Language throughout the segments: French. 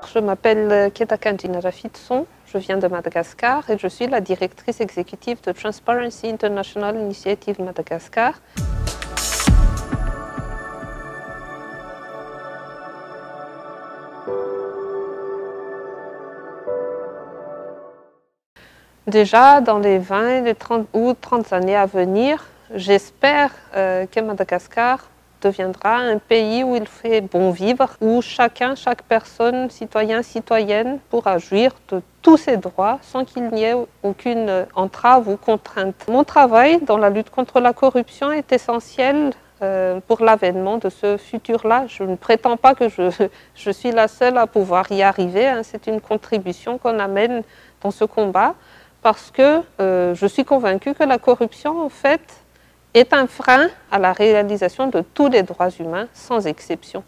je m'appelle Ketakandjina Rafitson, je viens de Madagascar et je suis la directrice exécutive de Transparency International Initiative Madagascar. Déjà, dans les 20 ou 30 années à venir, j'espère que Madagascar deviendra un pays où il fait bon vivre, où chaque personne, citoyen, citoyenne, pourra jouir de tous ses droits sans qu'il n'y ait aucune entrave ou contrainte. Mon travail dans la lutte contre la corruption est essentiel pour l'avènement de ce futur-là. Je ne prétends pas que je suis la seule à pouvoir y arriver, hein. C'est une contribution qu'on amène dans ce combat parce que je suis convaincue que la corruption, en fait, est un frein à la réalisation de tous les droits humains, sans exception.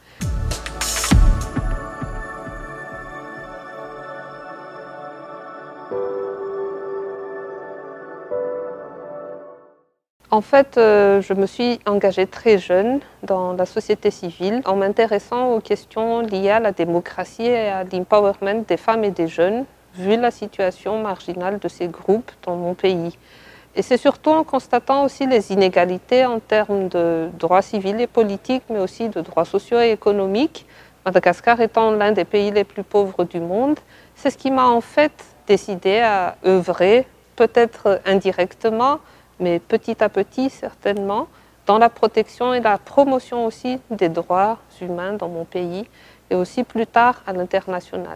En fait, je me suis engagée très jeune dans la société civile en m'intéressant aux questions liées à la démocratie et à l'empowerment des femmes et des jeunes, vu la situation marginale de ces groupes dans mon pays. Et c'est surtout en constatant aussi les inégalités en termes de droits civils et politiques, mais aussi de droits sociaux et économiques, Madagascar étant l'un des pays les plus pauvres du monde, c'est ce qui m'a en fait décidé à œuvrer, peut-être indirectement, mais petit à petit certainement, dans la protection et la promotion aussi des droits humains dans mon pays, et aussi plus tard à l'international.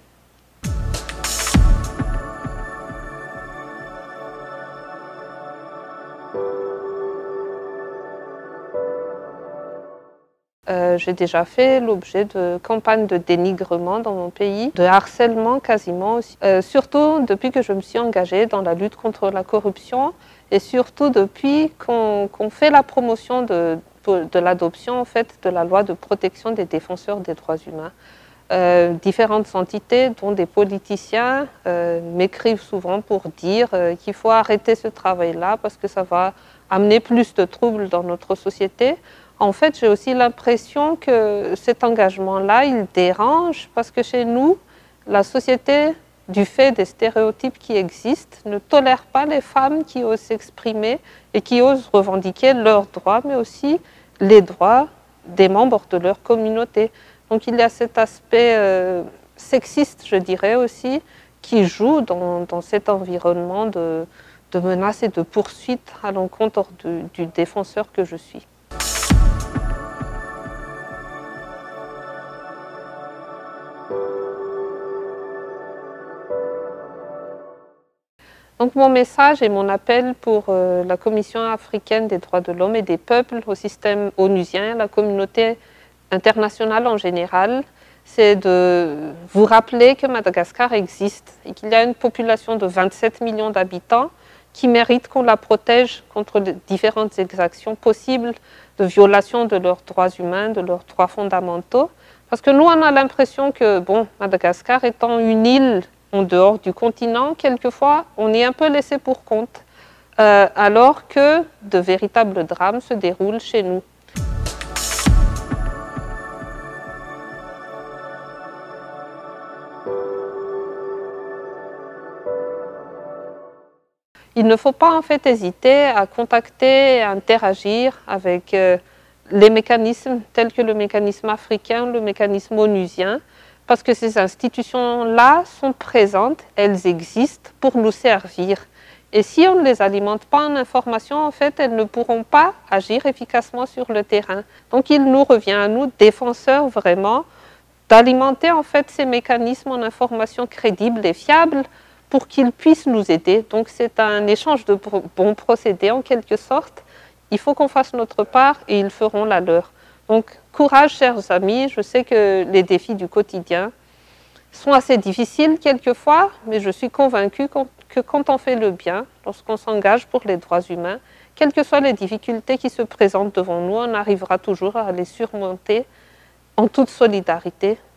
J'ai déjà fait l'objet de campagnes de dénigrement dans mon pays, de harcèlement quasiment aussi. Surtout depuis que je me suis engagée dans la lutte contre la corruption et surtout depuis qu'on fait la promotion de l'adoption en fait, de la loi de protection des défenseurs des droits humains. Différentes entités, dont des politiciens, m'écrivent souvent pour dire qu'il faut arrêter ce travail-là parce que ça va amener plus de troubles dans notre société. En fait, j'ai aussi l'impression que cet engagement-là, il dérange parce que chez nous, la société, du fait des stéréotypes qui existent, ne tolère pas les femmes qui osent s'exprimer et qui osent revendiquer leurs droits, mais aussi les droits des membres de leur communauté. Donc il y a cet aspect sexiste, je dirais aussi, qui joue dans cet environnement de menaces et de poursuites à l'encontre du défenseur que je suis. Donc mon message et mon appel pour la Commission africaine des droits de l'homme et des peuples, au système onusien, à la communauté internationale en général, c'est de vous rappeler que Madagascar existe et qu'il y a une population de 27 millions d'habitants qui mérite qu'on la protège contre les différentes exactions possibles de violation de leurs droits humains, de leurs droits fondamentaux. Parce que nous, on a l'impression que, bon, Madagascar étant une île en dehors du continent, quelquefois, on est un peu laissé pour compte, alors que de véritables drames se déroulent chez nous. Il ne faut pas en fait hésiter à contacter, à interagir avec les mécanismes tels que le mécanisme africain, le mécanisme onusien, parce que ces institutions-là sont présentes, elles existent pour nous servir. Et si on ne les alimente pas en information, en fait, elles ne pourront pas agir efficacement sur le terrain. Donc il nous revient à nous, défenseurs vraiment, d'alimenter en fait ces mécanismes en information crédible et fiable pour qu'ils puissent nous aider. Donc c'est un échange de bons procédés en quelque sorte. Il faut qu'on fasse notre part et ils feront la leur. Donc courage chers amis, je sais que les défis du quotidien sont assez difficiles quelquefois, mais je suis convaincue que quand on fait le bien, lorsqu'on s'engage pour les droits humains, quelles que soient les difficultés qui se présentent devant nous, on arrivera toujours à les surmonter en toute solidarité.